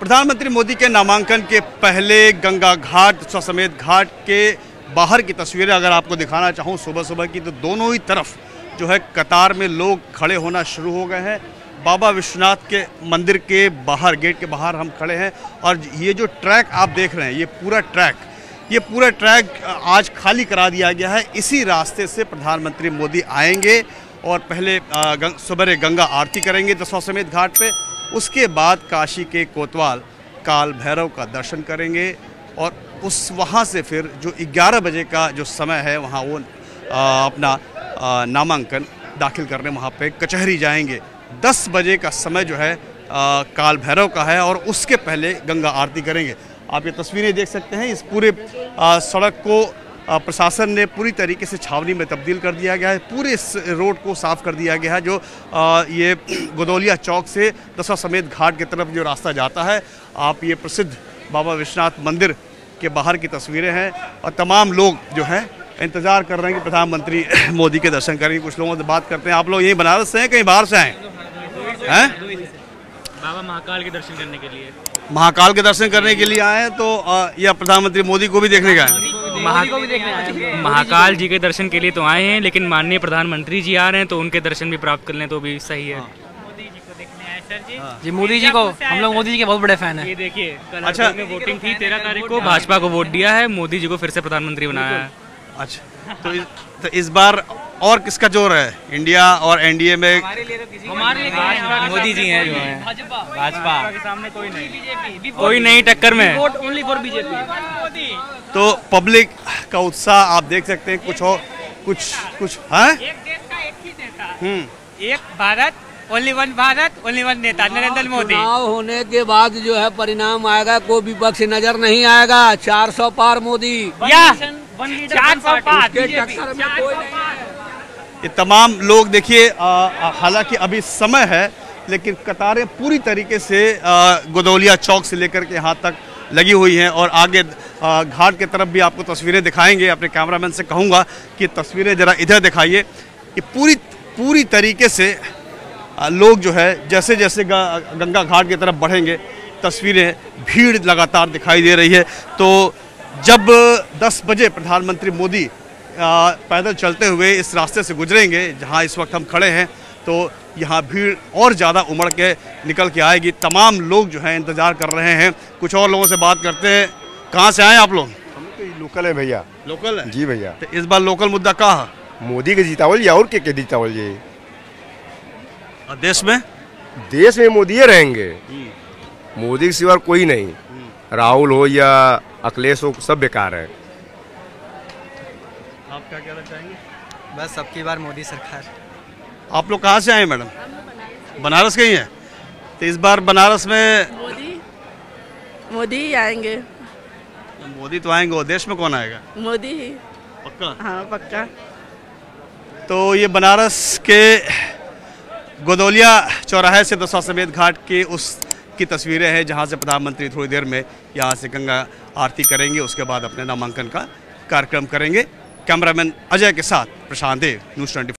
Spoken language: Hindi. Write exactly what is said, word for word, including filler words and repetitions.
प्रधानमंत्री मोदी के नामांकन के पहले गंगा घाट समेत घाट के बाहर की तस्वीरें अगर आपको दिखाना चाहूँ सुबह सुबह की, तो दोनों ही तरफ जो है कतार में लोग खड़े होना शुरू हो गए हैं। बाबा विश्वनाथ के मंदिर के बाहर, गेट के बाहर हम खड़े हैं और ये जो ट्रैक आप देख रहे हैं, ये पूरा ट्रैक ये पूरा ट्रैक आज खाली करा दिया गया है। इसी रास्ते से प्रधानमंत्री मोदी आएंगे और पहले सुबह गंगा आरती करेंगे दशाश्वमेध घाट पे। उसके बाद काशी के कोतवाल काल भैरव का दर्शन करेंगे और उस वहाँ से फिर जो ग्यारह बजे का जो समय है वहाँ वो आ, अपना आ, नामांकन दाखिल करने वहाँ पे कचहरी जाएंगे। दस बजे का समय जो है आ, काल भैरव का है और उसके पहले गंगा आरती करेंगे। आप ये तस्वीरें देख सकते हैं। इस पूरे आ, सड़क को आ, प्रशासन ने पूरी तरीके से छावनी में तब्दील कर दिया गया है। पूरे इस रोड को साफ़ कर दिया गया है जो आ, ये गोदौलिया चौक से दशाश्वमेध घाट की तरफ जो रास्ता जाता है। आप ये प्रसिद्ध बाबा विश्वनाथ मंदिर के बाहर की तस्वीरें हैं और तमाम लोग जो हैं इंतज़ार कर रहे हैं कि प्रधानमंत्री मोदी के दर्शन करेंगे। कुछ लोगों से बात करते हैं। आप लोग यहीं बनारस से हैं, कहीं बाहर से आए हैं? बाबा महाकाल के दर्शन करने के लिए महाकाल के दर्शन करने के लिए आए हैं। तो यह प्रधानमंत्री मोदी को भी देखने का है? महाकाल जी के दर्शन के लिए तो आए हैं, लेकिन माननीय प्रधानमंत्री जी आ रहे हैं तो उनके दर्शन भी प्राप्त कर लें तो भी सही है। मोदी जी को देखने आए सर जी। जी मोदी जी को, हम लोग मोदी जी के बहुत बड़े फैन हैं। ये देखिए कल अच्छा में वोटिंग थी, तेरह तारीख को भाजपा को वोट दिया है, मोदी जी को फिर से प्रधानमंत्री बनाया है। अच्छा, तो इस, तो इस बार और किसका जोर है इंडिया और एनडीए में? हमारे लिए मोदी जी हैं जो है भाजपा के सामने कोई नहीं, कोई नहीं टक्कर में। Vote only for BJP. तो पब्लिक का उत्साह आप देख सकते हैं। कुछ और कुछ कुछ है। एक देश का एक ही नेता, हम्म एक Bharat, only one Bharat, only one नेता, नरेंद्र मोदी। चुनाव होने के बाद जो है परिणाम आएगा, कोई विपक्ष नजर नहीं आएगा। चार सौ पार मोदी, चार सौ पार ये तमाम लोग देखिए। हालांकि अभी समय है लेकिन कतारें पूरी तरीके से गोदौलिया चौक से लेकर के यहाँ तक लगी हुई हैं और आगे घाट की तरफ भी आपको तस्वीरें दिखाएंगे। अपने कैमरामैन से कहूँगा कि तस्वीरें ज़रा इधर दिखाइए। ये पूरी पूरी तरीके से लोग जो है जैसे जैसे गंगा घाट की तरफ बढ़ेंगे तस्वीरें, भीड़ लगातार दिखाई दे रही है। तो जब दस बजे प्रधानमंत्री मोदी पैदल चलते हुए इस रास्ते से गुजरेंगे जहां इस वक्त हम खड़े हैं, तो यहाँ भीड़ और ज़्यादा उमड़ के निकल के आएगी। तमाम लोग जो हैं इंतज़ार कर रहे हैं। कुछ और लोगों से बात करते हैं। कहाँ से आए आप लोग? हम तो लोकल है भैया। लोकल है जी भैया। तो इस बार लोकल मुद्दा कहाँ है? मोदी के जीतावल या और के के जीतावल जी? देश में देश में मोदी रहेंगे, मोदी के सिवा कोई नहीं। राहुल हो या अखिलेश हो, सब बेकार है। आप क्या कहना चाहेंगे? बस अब की बार मोदी सरकार। आप लोग कहाँ से आए मैडम? बनारस के ही हैं। तो इस बार बनारस में मोदी मोदी ही आएंगे। मोदी तो आएंगे, और देश में कौन आएगा? मोदी ही। पक्का? हाँ पक्का। तो ये बनारस के गोदौलिया चौराहे से दशाश्वमेध घाट के उस की तस्वीरें हैं जहां से प्रधानमंत्री थोड़ी देर में यहां से गंगा आरती करेंगे। उसके बाद अपने नामांकन का कार्यक्रम करेंगे। कैमरामैन अजय के साथ प्रशांत देव, न्यूज़ ट्वेंटी।